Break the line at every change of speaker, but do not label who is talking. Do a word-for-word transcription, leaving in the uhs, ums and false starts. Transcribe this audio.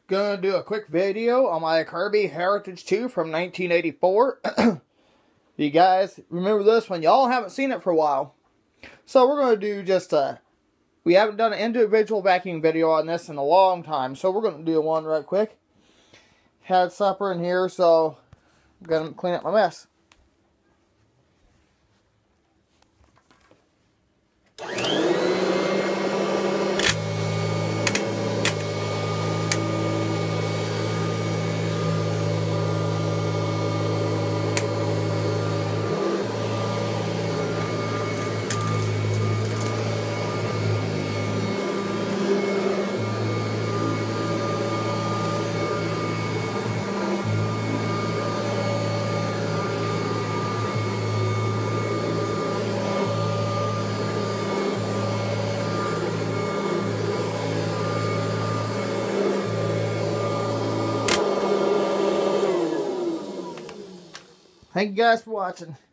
Gonna do a quick video on my Kirby Heritage two from nineteen eighty-four. You guys remember this one? Y'all haven't seen it for a while. So we're gonna do just a... We haven't done an individual vacuum video on this in a long time. So we're gonna do one right quick. Had supper in here, so I'm gonna clean up my mess. Thank you guys for watching.